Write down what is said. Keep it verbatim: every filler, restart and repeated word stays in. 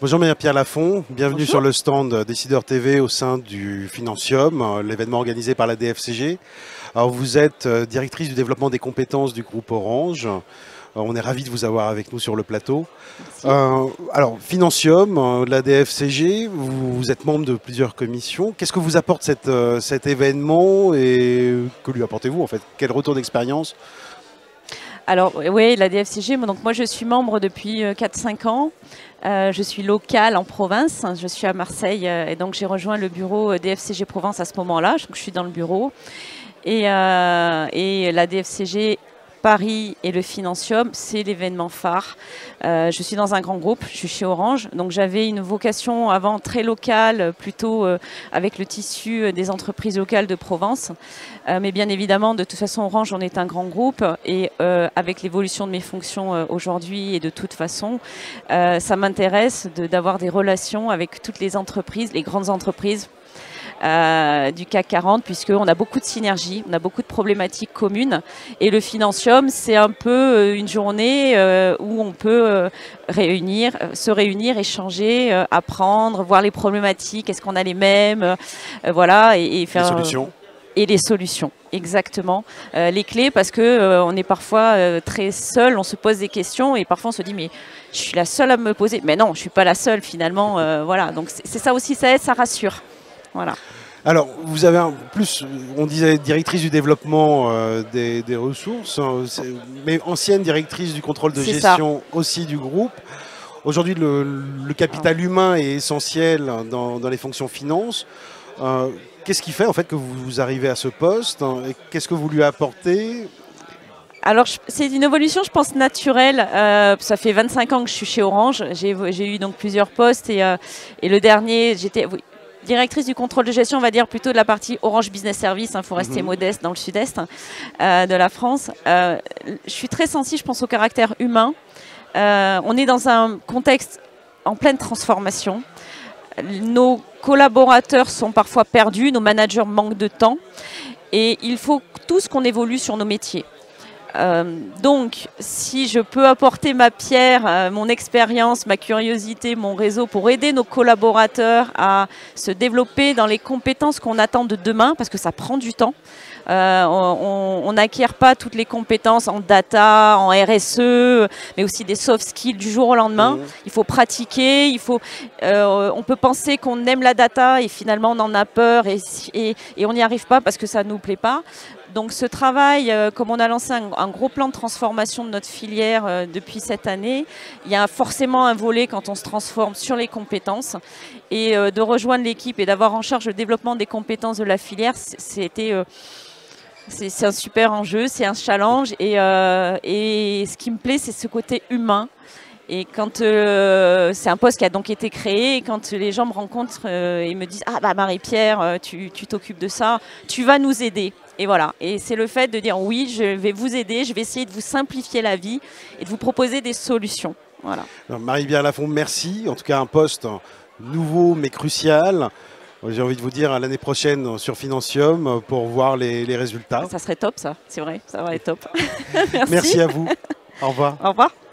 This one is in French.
Bonjour Pierre Lafont, bienvenue Bonjour. sur le stand Décideur T V au sein du Financium, l'événement organisé par la D F C G. Alors vous êtes directrice du développement des compétences du groupe Orange. On est ravis de vous avoir avec nous sur le plateau. Euh, alors Financium, la D F C G, vous, vous êtes membre de plusieurs commissions. Qu'est-ce que vous apporte cette, cet événement et que lui apportez-vous en fait? Quel retour d'expérience? Alors oui, la D F C G, donc moi je suis membre depuis quatre cinq ans. Euh, je suis locale en province, je suis à Marseille euh, et donc j'ai rejoint le bureau D F C G Provence à ce moment-là, donc je suis dans le bureau. Et, euh, et la D F C G Paris et le Financium, c'est l'événement phare. Euh, je suis dans un grand groupe, je suis chez Orange, donc j'avais une vocation avant très locale, plutôt euh, avec le tissu des entreprises locales de Provence. Euh, mais bien évidemment, de toute façon, Orange, on est un grand groupe et euh, avec l'évolution de mes fonctions euh, aujourd'hui et de toute façon, euh, ça m'intéresse d'avoir des relations avec toutes les entreprises, les grandes entreprises, Euh, du C A C quarante, puisqu'on a beaucoup de synergies, on a beaucoup de problématiques communes. Et le Financium, c'est un peu une journée euh, où on peut euh, réunir, euh, se réunir, échanger, euh, apprendre, voir les problématiques, est-ce qu'on a les mêmes, euh, voilà, et, et faire... Les solutions. Et les solutions, exactement. Euh, les clés, parce que euh, on est parfois euh, très seul, on se pose des questions et parfois on se dit mais je suis la seule à me poser. Mais non, je suis pas la seule finalement. Euh, voilà, donc c'est ça aussi, ça aide, ça rassure. Voilà. Alors, vous avez un plus, on disait directrice du développement euh, des, des ressources, mais ancienne directrice du contrôle de gestion ça. Aussi du groupe. Aujourd'hui, le, le capital ah. humain est essentiel dans, dans les fonctions finances. Euh, Qu'est-ce qui fait en fait que vous, vous arrivez à ce poste? Qu'est-ce que vous lui apportez? Alors, c'est une évolution, je pense, naturelle. Euh, ça fait vingt-cinq ans que je suis chez Orange. J'ai eu donc plusieurs postes et, euh, et le dernier, j'étais... Oui, directrice du contrôle de gestion, on va dire plutôt de la partie Orange Business Service, il hein, faut rester mmh. modeste dans le sud-est euh, de la France. Euh, je suis très sensible, je pense, au caractère humain. Euh, on est dans un contexte en pleine transformation. Nos collaborateurs sont parfois perdus, nos managers manquent de temps et il faut tous qu'on évolue sur nos métiers. Euh, donc, si je peux apporter ma pierre, euh, mon expérience, ma curiosité, mon réseau pour aider nos collaborateurs à se développer dans les compétences qu'on attend de demain, parce que ça prend du temps. Euh, on n'acquiert pas toutes les compétences en data, en R S E, mais aussi des soft skills du jour au lendemain. Mmh. Il faut pratiquer, il faut, euh, on peut penser qu'on aime la data et finalement on en a peur et, et, et on n'y arrive pas parce que ça ne nous plaît pas. Donc ce travail, euh, comme on a lancé un, un gros plan de transformation de notre filière euh, depuis cette année, il y a forcément un volet quand on se transforme sur les compétences. Et euh, de rejoindre l'équipe et d'avoir en charge le développement des compétences de la filière, c'était... Euh, c'est un super enjeu, c'est un challenge. Et, euh, et ce qui me plaît, c'est ce côté humain. Et quand euh, c'est un poste qui a donc été créé, et quand les gens me rencontrent euh, et me disent « Ah bah Marie-Pierre, tu t'occupes de ça, tu vas nous aider ». Et voilà, et c'est le fait de dire « Oui, je vais vous aider, je vais essayer de vous simplifier la vie et de vous proposer des solutions ». Voilà. Marie-Pierre Lafont, merci. En tout cas, un poste nouveau mais crucial. J'ai envie de vous dire à l'année prochaine sur Financium pour voir les, les résultats. Ça serait top ça, c'est vrai, ça va être top. Merci. Merci à vous. Au revoir. Au revoir.